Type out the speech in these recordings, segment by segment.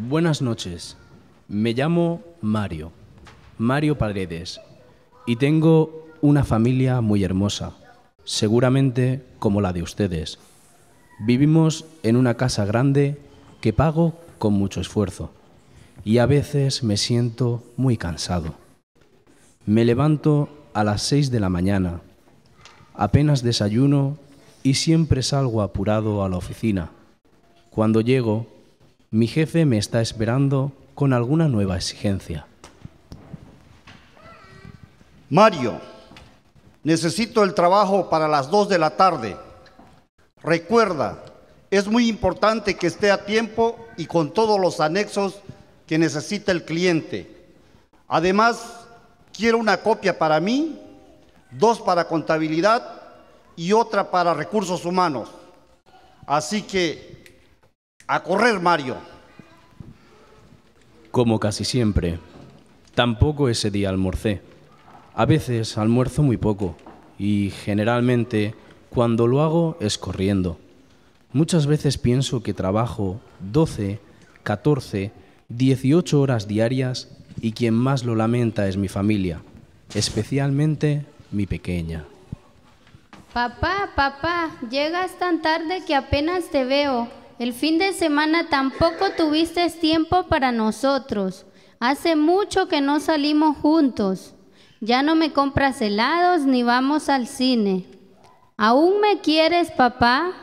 Buenas noches. Me llamo Mario Paredes, y tengo una familia muy hermosa, seguramente como la de ustedes. Vivimos en una casa grande que pago con mucho esfuerzo, y a veces me siento muy cansado. Me levanto a las 6 de la mañana, apenas desayuno y siempre salgo apurado a la oficina. Cuando llego, mi jefe me está esperando con alguna nueva exigencia. Mario, necesito el trabajo para las 2 de la tarde. Recuerda, es muy importante que esté a tiempo y con todos los anexos que necesita el cliente. Además, quiero una copia para mí, 2 para contabilidad y otra para recursos humanos. Así que, a correr, Mario. Como casi siempre, tampoco ese día almorcé. A veces almuerzo muy poco y generalmente cuando lo hago es corriendo. Muchas veces pienso que trabajo 12, 14, 18 horas diarias y quien más lo lamenta es mi familia, especialmente mi pequeña. Papá, llegas tan tarde que apenas te veo. El fin de semana tampoco tuviste tiempo para nosotros. Hace mucho que no salimos juntos. Ya no me compras helados ni vamos al cine. ¿Aún me quieres, papá?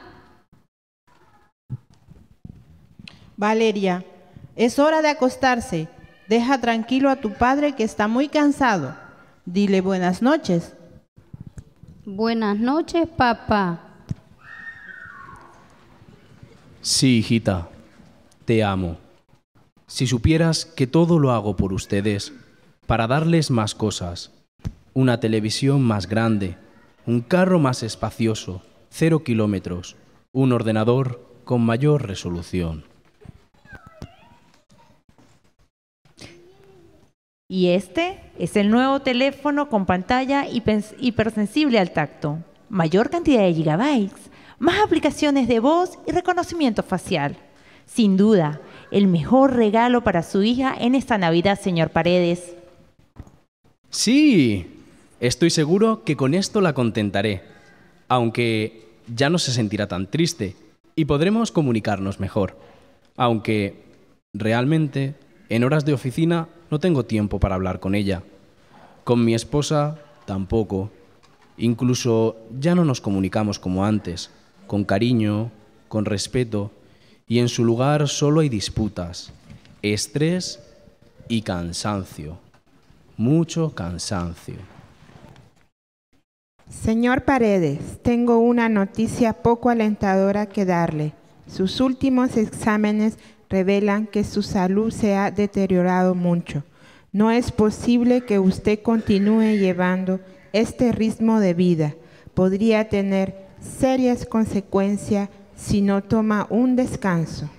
Valeria, es hora de acostarse. Deja tranquilo a tu padre que está muy cansado. Dile buenas noches. Buenas noches, papá. Sí, hijita, te amo. Si supieras que todo lo hago por ustedes, para darles más cosas, una televisión más grande, un carro más espacioso, 0 kilómetros, un ordenador con mayor resolución. Y este es el nuevo teléfono con pantalla hipersensible al tacto, mayor cantidad de gigabytes, más aplicaciones de voz y reconocimiento facial. Sin duda, el mejor regalo para su hija en esta Navidad, señor Paredes. Sí, estoy seguro que con esto la contentaré, aunque ya no se sentirá tan triste y podremos comunicarnos mejor. Aunque, realmente, en horas de oficina no tengo tiempo para hablar con ella. Con mi esposa, tampoco. Incluso ya no nos comunicamos como antes, con cariño, con respeto, y en su lugar solo hay disputas, estrés y cansancio. Mucho cansancio. Señor Paredes, tengo una noticia poco alentadora que darle. Sus últimos exámenes revelan que su salud se ha deteriorado mucho. No es posible que usted continúe llevando este ritmo de vida. Podría tener serias consecuencias si no toma un descanso.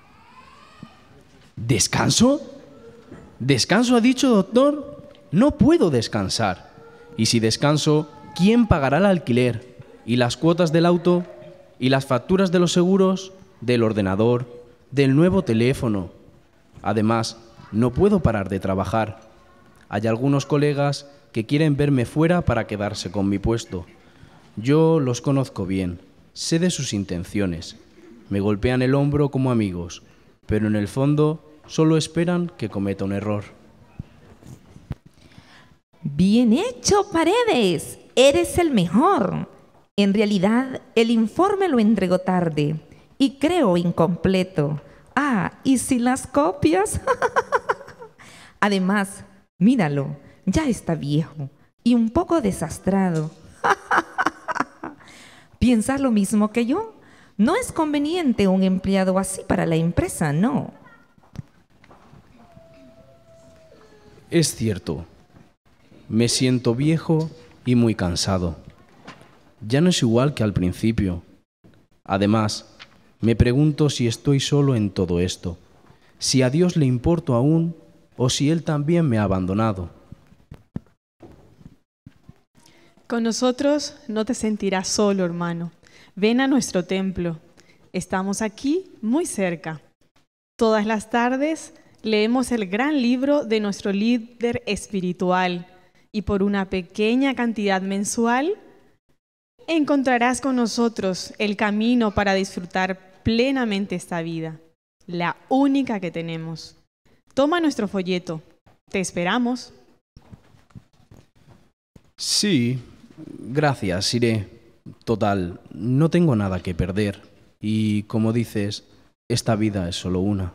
¿Descanso? ¿Descanso ha dicho, doctor? No puedo descansar. Y si descanso, ¿quién pagará el alquiler? ¿Y las cuotas del auto? ¿Y las facturas de los seguros? ¿Del ordenador? ¿Del nuevo teléfono? Además, no puedo parar de trabajar. Hay algunos colegas que quieren verme fuera para quedarse con mi puesto. Yo los conozco bien, sé de sus intenciones. Me golpean el hombro como amigos, pero en el fondo solo esperan que cometa un error. Bien hecho, Paredes. Eres el mejor. En realidad, el informe lo entregó tarde y creo incompleto. ¿Y si las copias? Además, míralo, ya está viejo y un poco desastrado. ¿Piensas lo mismo que yo? No es conveniente un empleado así para la empresa, ¿no? Es cierto. Me siento viejo y muy cansado. Ya no es igual que al principio. Además, me pregunto si estoy solo en todo esto, si a Dios le importo aún o si Él también me ha abandonado. Con nosotros no te sentirás solo, hermano. Ven a nuestro templo. Estamos aquí muy cerca. Todas las tardes leemos el gran libro de nuestro líder espiritual y por una pequeña cantidad mensual encontrarás con nosotros el camino para disfrutar plenamente esta vida, la única que tenemos. Toma nuestro folleto. Te esperamos. Sí, gracias, iré. Total, no tengo nada que perder. Y como dices, esta vida es solo una.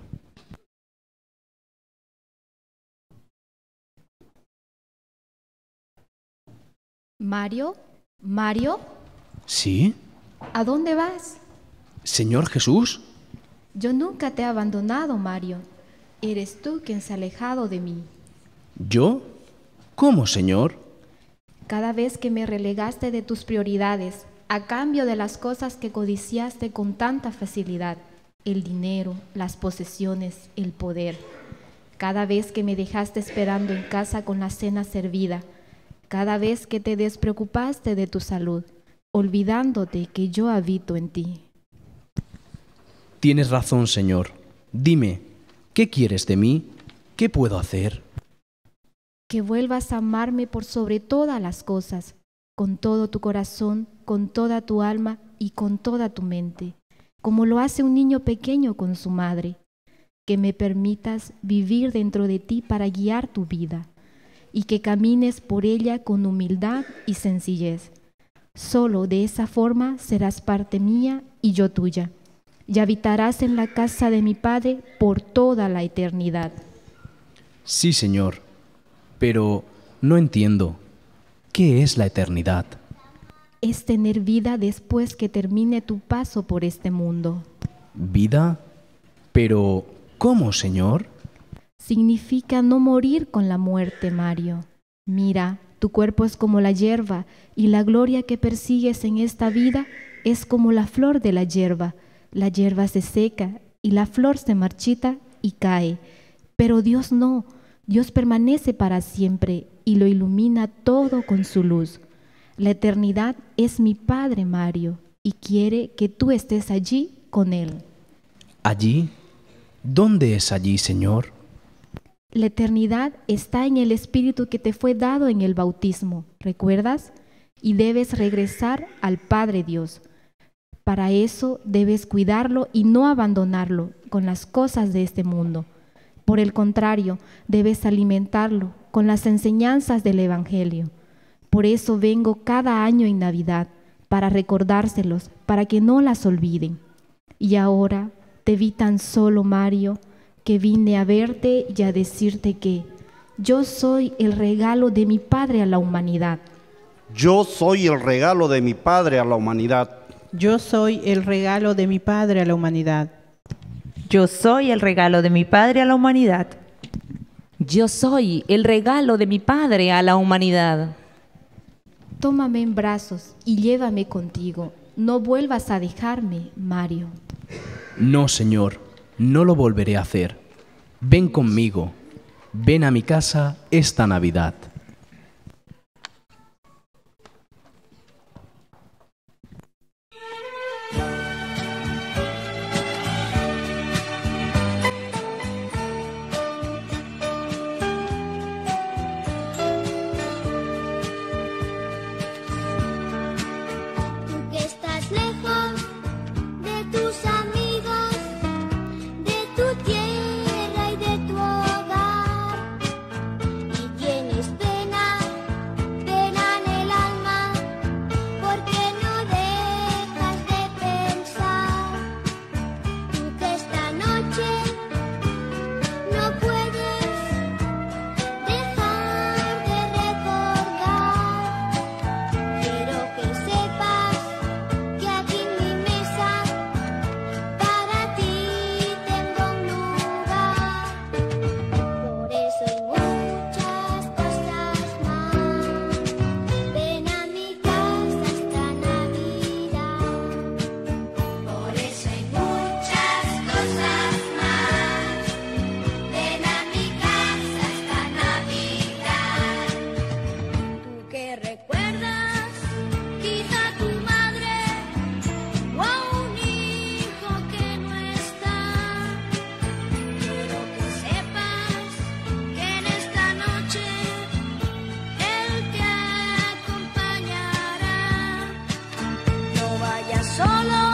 Mario, Mario, ¿Sí? ¿a dónde vas? ¿Señor Jesús? Yo nunca te he abandonado, Mario. Eres tú quien se ha alejado de mí. ¿Yo? ¿Cómo, señor? Cada vez que me relegaste de tus prioridades, a cambio de las cosas que codiciaste con tanta facilidad, el dinero, las posesiones, el poder. Cada vez que me dejaste esperando en casa con la cena servida, cada vez que te despreocupaste de tu salud, olvidándote que yo habito en ti. Tienes razón, señor. Dime, ¿qué quieres de mí? ¿Qué puedo hacer? Que vuelvas a amarme por sobre todas las cosas, con todo tu corazón, con toda tu alma y con toda tu mente, como lo hace un niño pequeño con su madre. Que me permitas vivir dentro de ti para guiar tu vida, y que camines por ella con humildad y sencillez. Solo de esa forma serás parte mía y yo tuya, y habitarás en la casa de mi Padre por toda la eternidad. Sí, señor, pero no entiendo. ¿Qué es la eternidad? Es tener vida después que termine tu paso por este mundo. ¿Vida? Pero, ¿cómo, señor? Significa no morir con la muerte, Mario. Mira, tu cuerpo es como la hierba, y la gloria que persigues en esta vida es como la flor de la hierba. La hierba se seca, y la flor se marchita y cae. Pero Dios no, Dios permanece para siempre, y lo ilumina todo con su luz. La eternidad es mi Padre, Mario, y quiere que tú estés allí con Él. ¿Allí? ¿Dónde es allí, señor? La eternidad está en el Espíritu que te fue dado en el bautismo, ¿recuerdas? Y debes regresar al Padre Dios. Para eso debes cuidarlo y no abandonarlo con las cosas de este mundo. Por el contrario, debes alimentarlo con las enseñanzas del Evangelio. Por eso vengo cada año en Navidad, para recordárselos, para que no las olviden. Y ahora te vi tan solo, Mario, que vine a verte y a decirte que yo soy el regalo de mi Padre a la humanidad. Yo soy el regalo de mi Padre a la humanidad. Yo soy el regalo de mi Padre a la humanidad. Yo soy el regalo de mi Padre a la humanidad. Yo soy el regalo de mi Padre a la humanidad. Tómame en brazos y llévame contigo. No vuelvas a dejarme, Mario. No, señor, no lo volveré a hacer. Ven conmigo. Ven a mi casa esta Navidad. Tú que estás lejos de tus amigos, de tu tierra y de tu hogar, y tienes solo